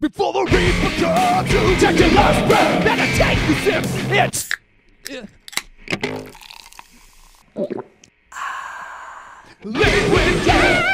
Before the reaper comes to take your last breath, better take the sip. It's liquid death.